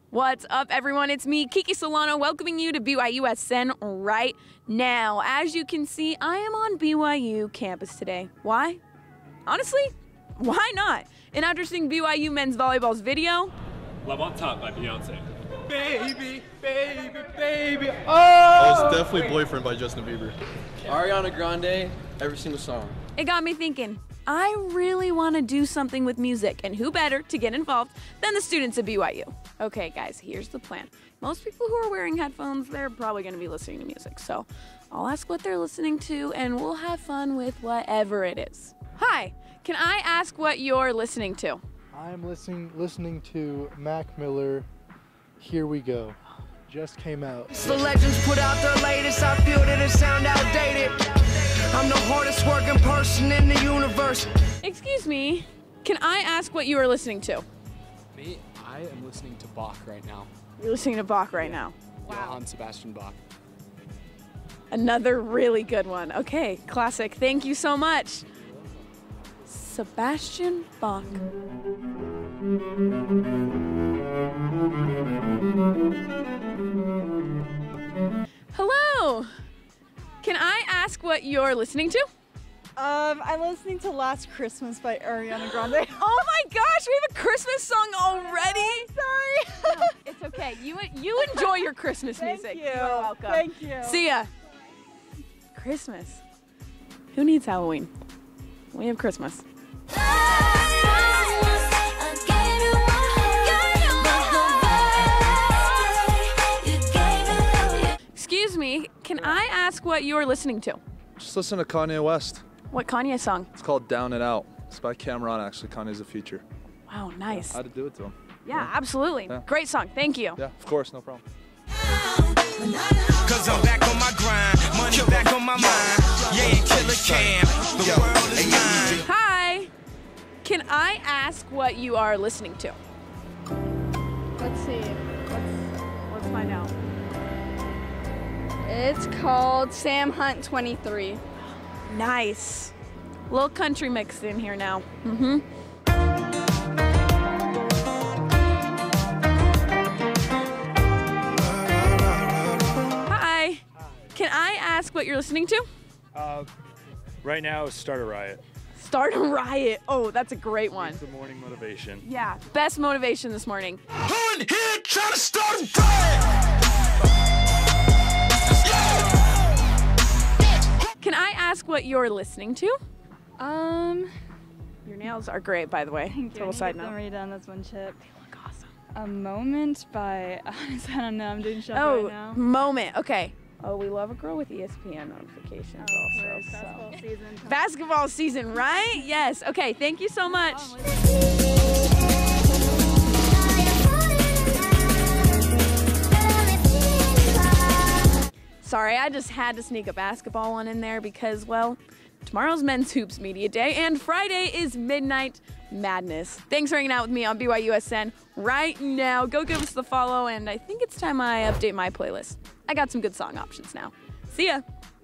What's up, everyone? It's me, Kiki Solano, welcoming you to BYUSN right now. As you can see, I am on BYU campus today. Why? Honestly, why not? And after seeing BYU men's volleyball's video, Love on Top by Beyonce. Baby, baby, baby, oh! Oh, it's definitely Boyfriend by Justin Bieber. Ariana Grande, every single song. it got me thinking, I really want to do something with music, and who better to get involved than the students at BYU? Okay, guys, here's the plan. Most people who are wearing headphones, they're probably going to be listening to music, so I'll ask what they're listening to, and we'll have fun with whatever it is. Hi, can I ask what you're listening to? I'm listening to Mac Miller, Here We Go. Just came out. The legends put out their latest, I feel that it sound outdated. I'm the hardest working person in the universe. Excuse me, can I ask what you are listening to? Me, I am listening to Bach right now. You're listening to Bach right now. Johann Sebastian Bach. Another really good one. Okay, classic. Thank you so much. Sebastian Bach. Hello. Can I ask what you're listening to? I'm listening to Last Christmas by Ariana Grande. Oh my gosh, we have a Christmas song already. Sorry. No, it's okay. You enjoy your Christmas music. Thank you. You're welcome. Thank you. See ya. Christmas. Who needs Halloween? We have Christmas. Excuse me, can I ask what you're listening to? Just listen to Kanye West. What Kanye song? It's called Down and Out. It's by Cameron, actually. Kanye's a feature. Wow, nice. I had to do it to him. Yeah, absolutely. Yeah. Great song. Thank you. Yeah, of course, no problem. Cause I'm back on my grind, money back on my mind. Yeah, Killer Cam, the world is mine. Hi. Can I ask what you are listening to? Let's see. Let's find out. It's called Sam Hunt 23. Nice. Little country mixed in here now. Mm-hmm. Hi. Can I ask what you're listening to? Right now, Start a Riot. Start a Riot. Oh, that's a great one. The morning motivation. Yeah, best motivation this morning. Who in here trying to start a riot? Can I ask what you're listening to? Your nails are great, by the way. Thank you. Total side note. Redone. That's one chip. They look awesome. A Moment by, I don't know, I'm doing stuff Oh, right now. moment. Okay. Oh, we love a girl with ESPN notifications also. Basketball season. Basketball season, right? Yes. Okay, thank you so much. Sorry, I just had to sneak a basketball one in there because, well, tomorrow's Men's Hoops Media Day and Friday is Midnight Madness. Thanks for hanging out with me on BYUSN right now. Go give us the follow, and I think it's time I update my playlist. I got some good song options now. See ya.